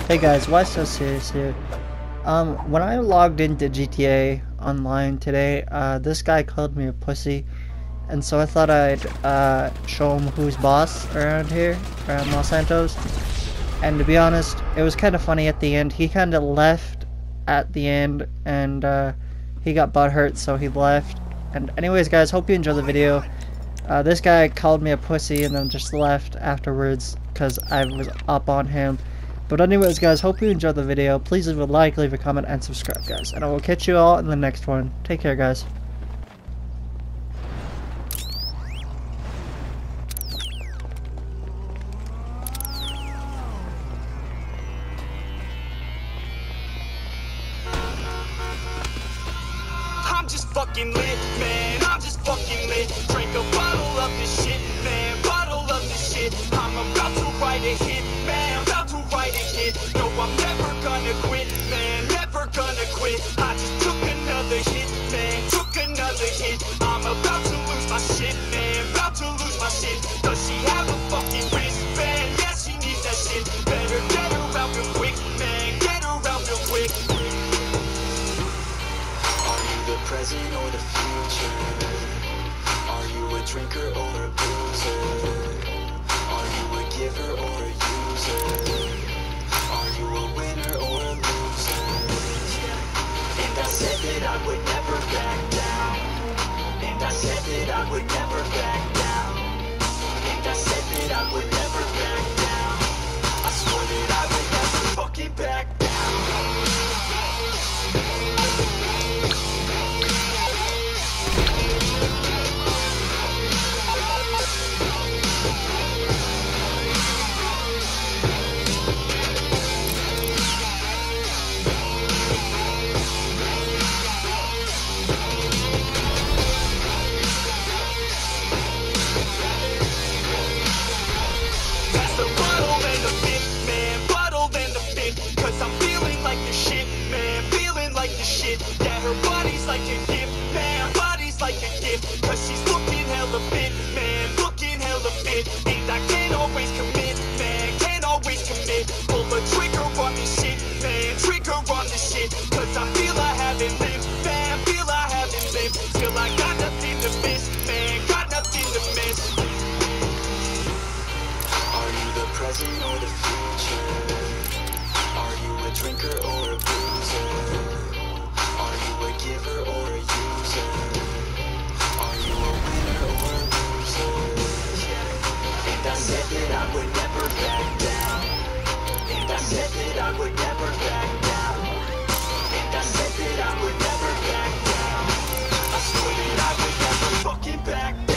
Hey guys, why so serious here? When I logged into GTA Online today, this guy called me a pussy, and so I thought I'd show him who's boss around here, around Los Santos. And to be honest, it was kind of funny at the end. He kind of left at the end, and he got butthurt, so he left. And anyways, guys, hope you enjoy the video. This guy called me a pussy and then just left afterwards because I was up on him. But anyways, guys, hope you enjoyed the video. Please leave a like, leave a comment, and subscribe, guys. And I will catch you all in the next one. Take care, guys. I'm just fucking lit, man, I'm just fucking lit. Drink a bottle of this shit, man, bottle of this shit. I'm about to write a hit, man, about to write a hit. No, I'm never gonna quit, man, never gonna quit. I just took another hit, man, took another hit. I'm about to lose my shit, man, about to lose my shit. Does she have a fucking wristband? Yeah, she needs that shit. Better get her out real quick, man, get her out real quick. The present or the future? Are you a drinker or a boozer? Are you a giver or a user? Are you a winner or a loser? And I said that I would never back down. And I said that I would never back down. And I said that I would never back down. I swore that I would never fucking back down. Yeah, her body's like a gift, man, body's like a gift. Cause she's looking hella fit, man, looking hella fit. And I can't always commit, man, can't always commit. Pull the trigger on this shit, man, trigger on this shit. Cause I feel I haven't lived, man, feel I haven't lived. Till I got nothing to miss, man, got nothing to miss. Are you the present or the future? Are you a drinker or a boozer? Are you a giver or a user? Are you a winner or a loser? And I said that I would never back down. And I said that I would never back down. And I said that I would never back down. I swore that I would never fucking back down.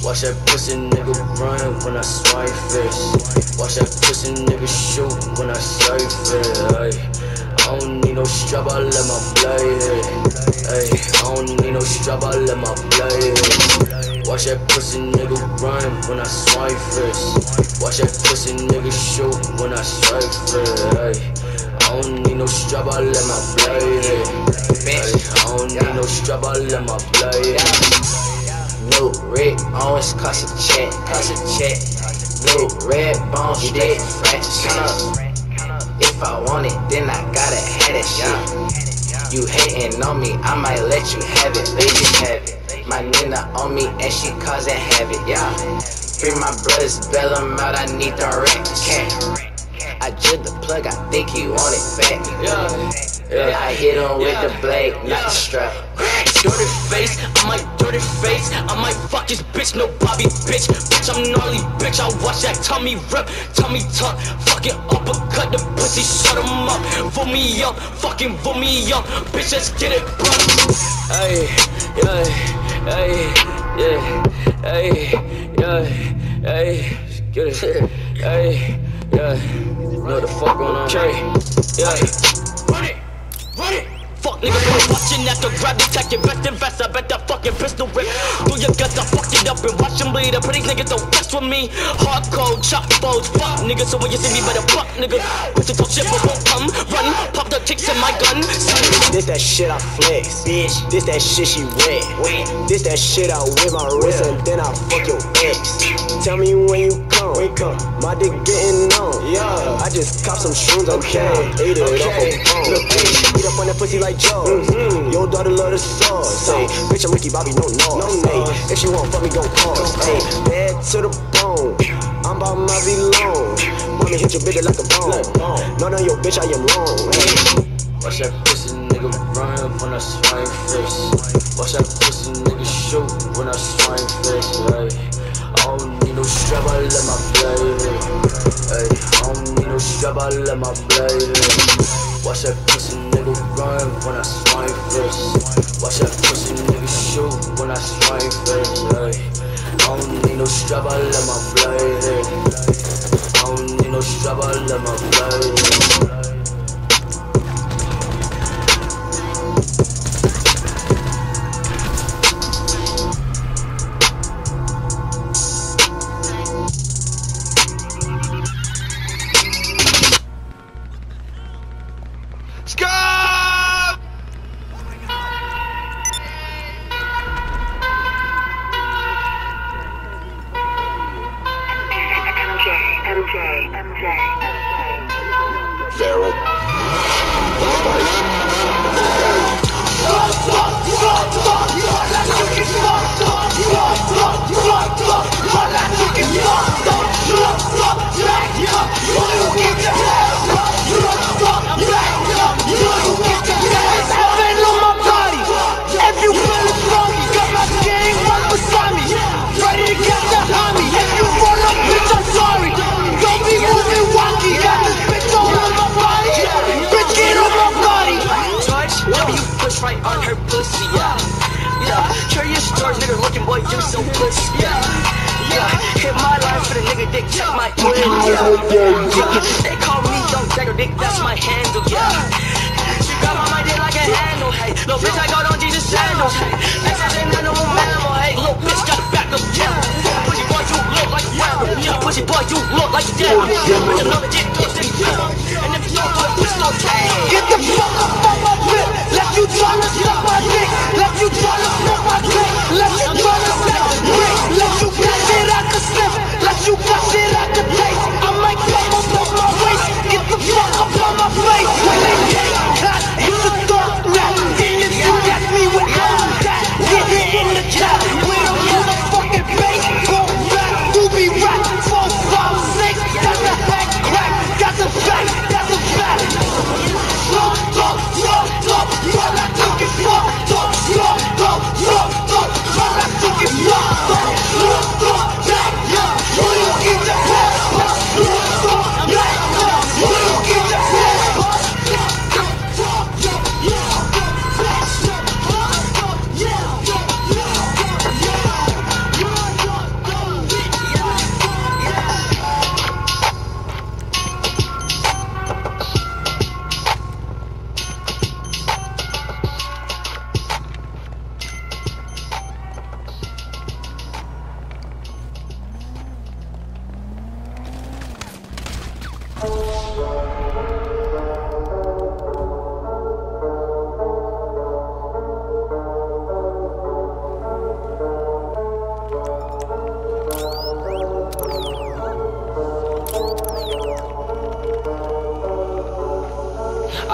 Watch that pussy nigga run when I swipe first. Watch that pussy nigga shoot when I surface. Ay, I don't need no strap, I let my blade hit. Ay, I don't need no strap, I let my blade hit. Watch that pussy nigga run when I swipe first. Watch that pussy nigga shoot when I surface. Ay, I don't need no strap, I let my blade hit. Ay, I don't need no strap, I let my blade hit. New red bones cost a check, New red bones, shit, if I want it, then I gotta have that shit. You hating on me, I might let you have it, My Nina on me and she causing havoc, Free my brothers, bail them out, I need the rent, I drilled the plug, I think he want it back, I hit him with the blade, not the strap. Dirty face, I might dirty face, I might fuck his bitch, no Bobby bitch. Bitch, I'm gnarly, bitch, I watch that tummy rip, tummy tuck. Fucking uppercut the pussy, shut him up. Vote me up, fucking vote me up. Bitch, let's get it, bro. Ay, get it. Ay, you know what the fuck going on? Okay, run it. Fuck nigga, been watching at the grab the tech, you best invest, I bet that fucking pistol rip. Do your guts, I fuck it up and watch them bleed. I put these niggas don't mess with me. Hardcore, chop foes, fuck nigga. So when you see me, better fuck nigga. Bitch, talk shit, but won't come, run. Pop the kicks in my gun, son. This that shit I flex, bitch. This that shit she wet. This that shit I whip my wrist and then I fuck your ex. Tell me when you come, my dick getting on. I just cop some shrooms, okay. Ate it off a bone. Look, beat up on that pussy like Jaws. Your daughter love the sauce. Say, bitch, I'm Ricky Bobby, no noise. Hey, if she won't fuck me, gon' pause. Hey, bad to the bone. I'm about my V-Long. Mommy hit your bitch like a bone. No, your bitch, I am wrong. Hey. Watch that pussy nigga run when I swing first. Watch that pussy nigga shoot when I swing first. Ay, I don't need no strap, I let my blade hit. Ay, I don't need no strap, I let my blade hit. Watch that pussy nigga run when I swing first. Watch that pussy nigga shoot when I swing first. Ay, I don't need no strap, I let my blade hit. I don't need no strap, I let my blade hit. Right on her pussy, curious stars, nigga looking boy, you so pussy, hit my line for the nigga dick, check my oil, they call me Young Dagger Dick, that's my handle, she got on my dick like a handle, hey, little bitch, I got on Jesus sandals, hey, exes ain't got no mammal, hey, little bitch, got a back up, pussy boy, you look like a devil, pussy boy, you look like a devil, bitch, another dick, and if you don't do it, push no tail, get the fuck up on my whip. Let you tryna suck my dick. Let you tryna suck my dick. Let you tryna suck my dick. Let you got shit I can sniff. Let you got shit I can taste. I might come up off my waist. Get the fuck up on my face. When they take cut, it's a thought rap. And if you ask me where I'm at, get it in the chat. With a motherfucking bass. Talk rap, doobie rap. 4, 5, 6. That's a head crack. That's a fact. That's a fact.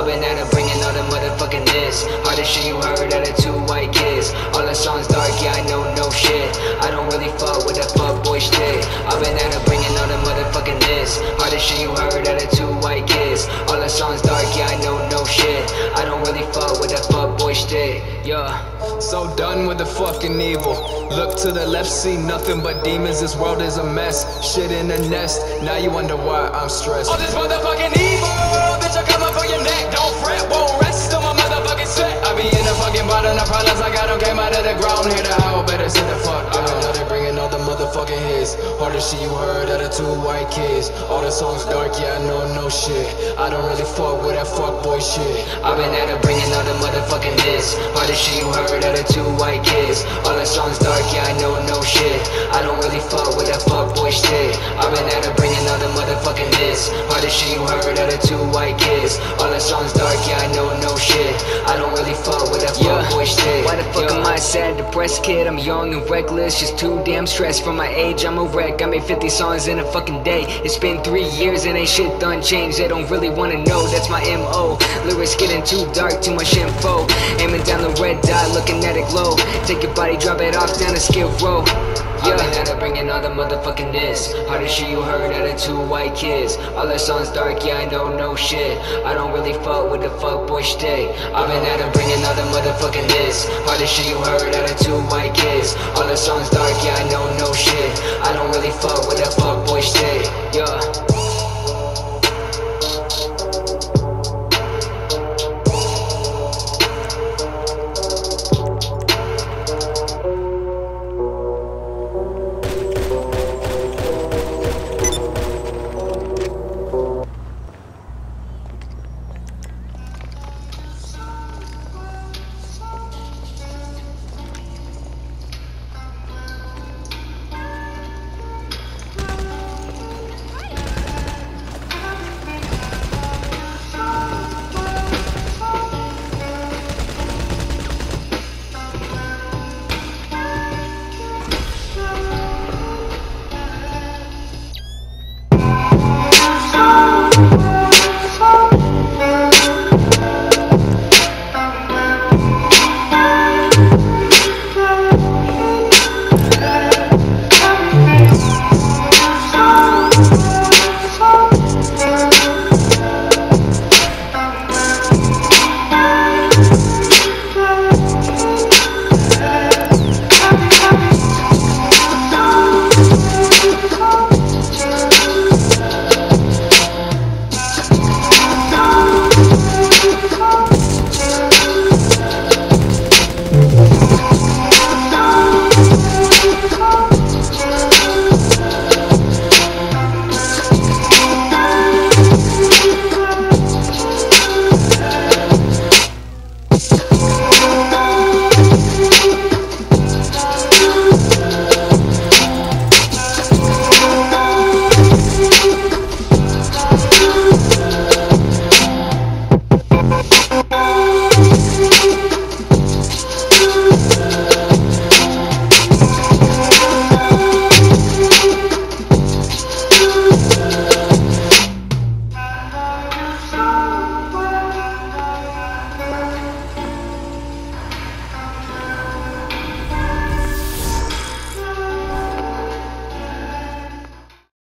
I've been at it bringing all the motherfucking this. Hardest shit you heard out of 2 white kids. All the songs dark, yeah, I know no shit. I don't really fuck with that fuckboy shit. I've been at it bringing all the motherfucking this. Hardest shit you heard out of 2 white kids. All the songs dark, yeah, I know no shit. I don't really fuck with that fuckboy shit, yeah. So done with the fucking evil. Look to the left, see nothing but demons. This world is a mess, shit in a nest. Now you wonder why I'm stressed. All this motherfucking evil, bitch, I come up for your neck. Don't fret, won't rest on my motherfucking set. I be in the fucking bottom, the problems I got them came out of the ground. Hear the howl, better sit the fuck down. Now they bringing all the motherfucking hits. Hardest shit you heard out of 2 white kids. All the songs dark, yeah, I know no shit. I don't really fuck with that fuckboy shit. I've been at it bringing all the motherfucking this. Hardest shit you heard out of 2 white kids. All the songs dark, yeah, I know no shit. I don't really fuck with that fuckboy shit. I've been at it bringing all the motherfucking this. Hardest shit you heard out of 2 white kids. All the songs dark, yeah, I know no shit. I don't really fuck with that fuckboy shit. Why the fuck am I sad, depressed kid? I'm young and reckless, just too damn stressed. For my age, I'm a wreck. I made 50 songs in a fucking day. It's been 3 years and ain't shit done changed. They don't really wanna know, that's my MO. Lyrics getting too dark, too much info. Aiming down the red dot, looking at it glow. Take your body, drop it off down the Skid Row. I've been at it bringing all the motherfucking this. Hardest shit you heard out of 2 white kids. All the songs dark, yeah, I know no shit. I don't really fuck with the fuckboy shit. I've been at it bringing all the motherfucking this. Hardest shit you heard out of 2 white kids. All the songs dark, yeah, I know no shit. I don't really fuck with that fuck